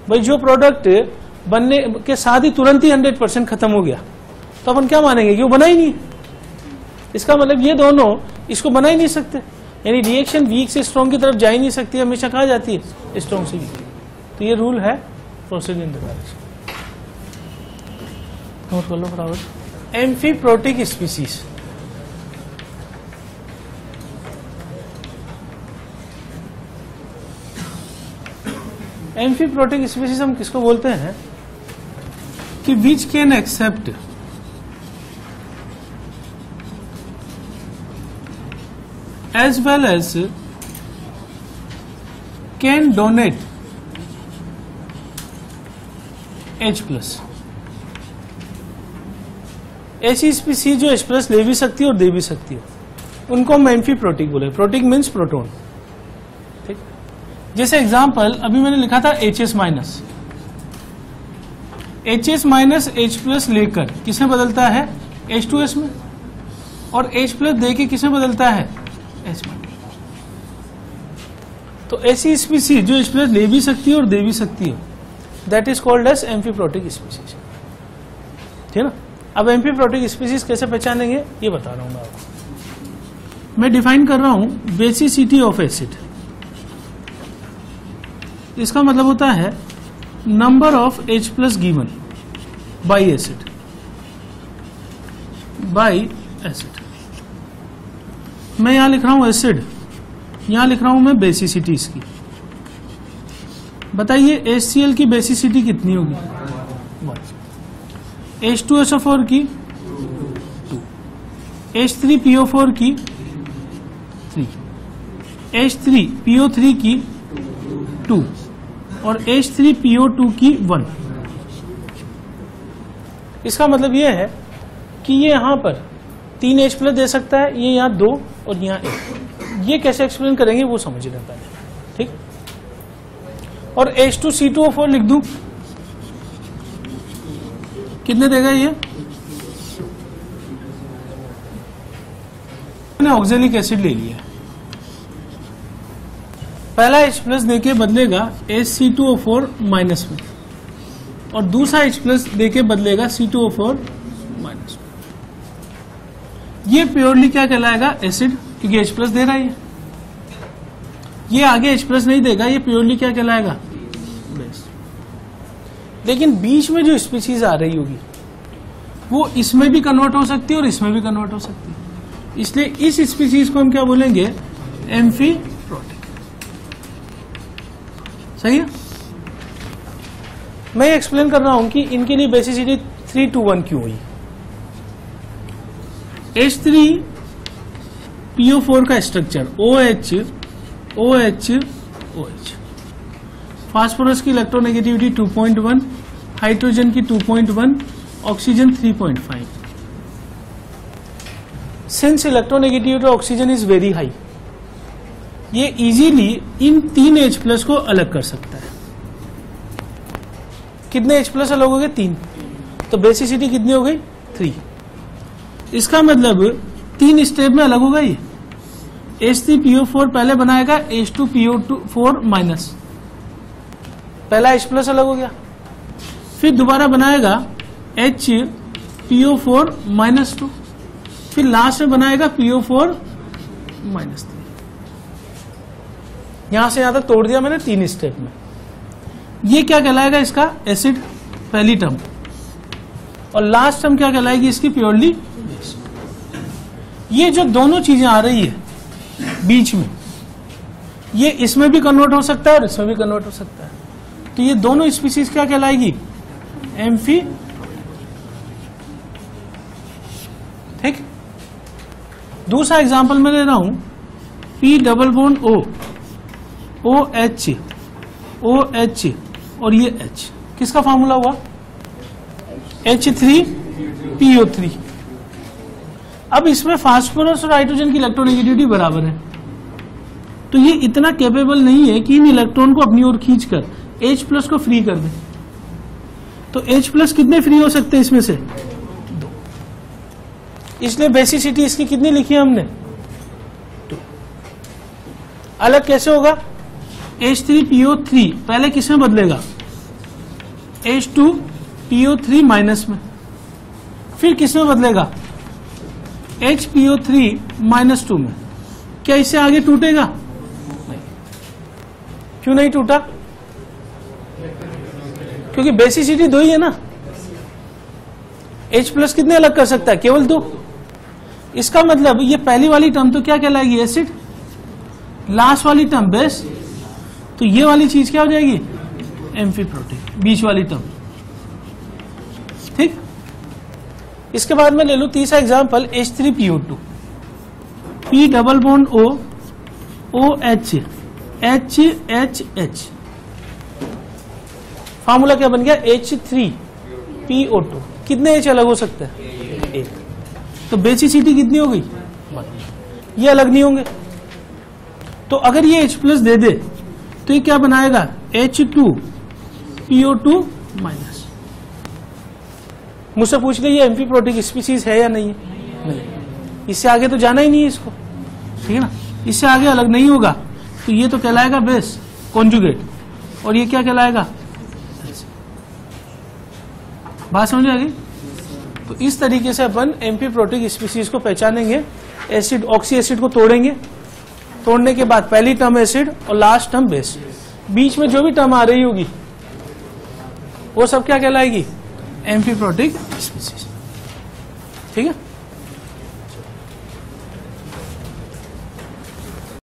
भाई जो प्रोडक्ट बनने के साथ ही तुरंत ही 100% खत्म हो गया तो अपन क्या मानेंगे कि वो बना ही नहीं। इसका मतलब ये दोनों इसको बना ही नहीं सकते, यानी रिएक्शन वीक से स्ट्रॉन्ग की तरफ जा ही नहीं सकती, हमेशा कहा जाती है स्ट्रॉन्ग से वीक। तो ये रूल है proceed in the direction. Note कर लो फटाफट। एम्फीप्रोटिक स्पीसीज, एम्फीप्रोटिक स्पीसीज हम किसको बोलते हैं कि which can accept as well as can donate H+। ऐसी स्पीसीज जो H+ ले भी सकती है और दे भी सकती है, उनको हम एम्फीप्रोटिक बोले। प्रोटिक मीन्स प्रोटोन, ठीक। जैसे एग्जांपल अभी मैंने लिखा था HS-, HS- लेकर किसमें बदलता है H2S में, और H+ दे के किसमें बदलता है H-। तो ऐसी स्पीसीज जो H+ ले भी सकती है और दे भी सकती है, that is called as amphiprotic species, ठीक है ना। अब एम्फीप्रोटिक स्पीसीज कैसे पहचानेंगे ये बता रहा हूं मैं आपको। मैं डिफाइन कर रहा हूं बेसिसिटी ऑफ एसिड। इसका मतलब होता है number of H+ given by acid, मैं यहां लिख रहा हूं एसिड, यहां लिख रहा हूं मैं बेसिसिटी इसकी। बताइए HCl की बेसिसिटी कितनी होगी, 1। H2SO4 की 2, H3PO4 की 3, H3PO3 की 2 और H3PO2 की 1। इसका मतलब यह है कि ये यहां पर 3 H+ दे सकता है, ये यहां 2 और यहां 1। ये कैसे एक्सप्लेन करेंगे वो समझ लें पहले, ठीक। और H2C2O4 लिख दूं, कितने देगा ये, मैंने ऑक्जेलिक एसिड ले लिया, पहला H+ देके बदलेगा HC2O4- में, और दूसरा H+ देके बदलेगा C2O4-। ये प्योरली क्या कहलाएगा एसिड, क्योंकि H+ दे रहा है। ये आगे H+ नहीं देगा, ये प्योरली क्या कहलाएगा बेस। लेकिन बीच में जो स्पीसीज आ रही होगी वो इसमें भी कन्वर्ट हो सकती है और इसमें भी कन्वर्ट हो सकती है, इसलिए इस स्पीसीज को हम क्या बोलेंगे एम्फीप्रोटिक। सही है। मैं एक्सप्लेन कर रहा हूं कि इनके लिए बेसिसिटी 3:1 क्यों हुई। H3PO4 का स्ट्रक्चर OH, फास्फोरस की इलेक्ट्रोनेगेटिविटी 2.1, हाइड्रोजन की 2.1, oxygen 3.5। Since electronegativity of oxygen is very high, ये इजीली इन 3 H+ को अलग कर सकता है। कितने H+ अलग हो गए, 3, तो बेसिसिटी कितनी हो गई 3। इसका मतलब 3 स्टेप में अलग होगा ये। H3PO4 पहले बनाएगा H2PO4-, पहला H+ अलग हो गया, फिर दोबारा बनाएगा HPO4-2, फिर लास्ट में बनाएगा PO4-3। यहां से यहां तक तोड़ दिया मैंने 3 स्टेप में। ये क्या कहलाएगा इसका एसिड, पहली टर्म, और लास्ट टर्म क्या कहलाएगी इसकी प्योरली बेस। ये जो दोनों चीजें आ रही है बीच में, ये इसमें भी कन्वर्ट हो सकता है और इसमें भी कन्वर्ट हो सकता है, तो ये दोनों स्पीसीज क्या कहलाएगी एम्फी, ठीक। दूसरा एग्जांपल मैं ले रहा हूं P≡O, OH और ये H, किसका फॉर्मूला हुआ H3PO3। अब इसमें फास्फोरस और हाइड्रोजन की इलेक्ट्रोनेगेटिविटी बराबर है, तो ये इतना कैपेबल नहीं है कि इन इलेक्ट्रॉन को अपनी ओर खींचकर H+ को फ्री कर दे। तो H+ कितने फ्री हो सकते हैं इसमें से 2, इसलिए बेसिसिटी इसकी कितनी लिखी है हमने 2। अलग कैसे होगा, H3PO3 पहले किसमें बदलेगा H2PO3 माइनस में, फिर किस में बदलेगा, HPO3 -2 में। क्या इससे आगे टूटेगा? नहीं। क्यों नहीं टूटा? क्योंकि बेसिसिटी 2 ही है ना। H+ कितने अलग कर सकता है? केवल 2। इसका मतलब ये पहली वाली टर्म तो क्या कहलाएगी, एसिड, लास्ट वाली टर्म बेस, तो ये वाली चीज क्या हो जाएगी, एम्फीप्रोटिक, बीच वाली टर्म। ठीक। इसके बाद में ले लूं तीसरा example, H3PO2, P double bond O, OH, HHH, formula क्या बन गया, H3PO2। कितने H अलग हो सकते हैं, 1। तो बेसिसिटी कितनी हो गई, 1। ये अलग नहीं होंगे। तो अगर ये H+ दे दे तो ये क्या बनाएगा, H2PO2 माइनस। मुझसे पूछ लीजिए एम्फीप्रोटिक स्पीसीज है या नहीं है? नहीं। इससे आगे तो जाना ही नहीं है इसको, ठीक है ना। इससे आगे अलग नहीं होगा, तो ये तो कहलाएगा बेस, कॉन्जुगेट, और ये क्या कहलाएगा, बात समझ आ गई। तो इस तरीके से अपन एम्फीप्रोटिक स्पीसीज को पहचानेंगे। एसिड, ऑक्सी एसिड को तोड़ेंगे, तोड़ने के बाद पहली टर्म एसिड और लास्ट टर्म बेस, बीच में जो भी टर्म आ रही होगी वो सब क्या कहलाएगी, एम्फीप्रोटिक स्पीसीज। ठीक है।